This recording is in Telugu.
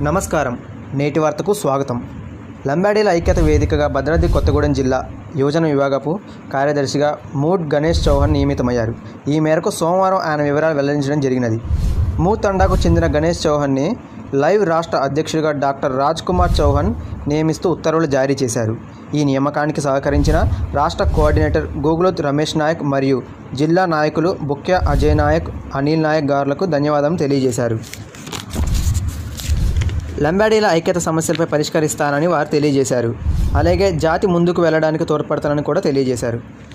నమస్కారం. నేటి వార్తకు స్వాగతం. లంబాడీల ఐక్యత వేదికగా భద్రాద్రి కొత్తగూడెం జిల్లా యువజన విభాగపు కార్యదర్శిగా మూడ్ గణేష్ చౌహాన్ నియమితమయ్యారు. ఈ మేరకు సోమవారం ఆయన వివరాలు వెల్లడించడం జరిగినది. మూడ్ తండాకు చెందిన గణేష్ చౌహాన్ని లైవ్ రాష్ట్ర అధ్యక్షుడిగా డాక్టర్ రాజ్ కుమార్ చౌహాన్ నియమిస్తూ ఉత్తర్వులు జారీ చేశారు. ఈ నియామకానికి సహకరించిన రాష్ట్ర కోఆర్డినేటర్ గోగులోత్ రమేష్ నాయక్ మరియు జిల్లా నాయకులు బుక్యా అజయ్ నాయక్, అనిల్ నాయక్ గారులకు ధన్యవాదాలు తెలియజేశారు. లంబాడీల ఐక్యత సమస్యలపై పరిష్కరిస్తానని వారు తెలియజేశారు. అలాగే జాతి ముందుకు వెళ్లడానికి తోడ్పడతానని కూడా తెలియజేశారు.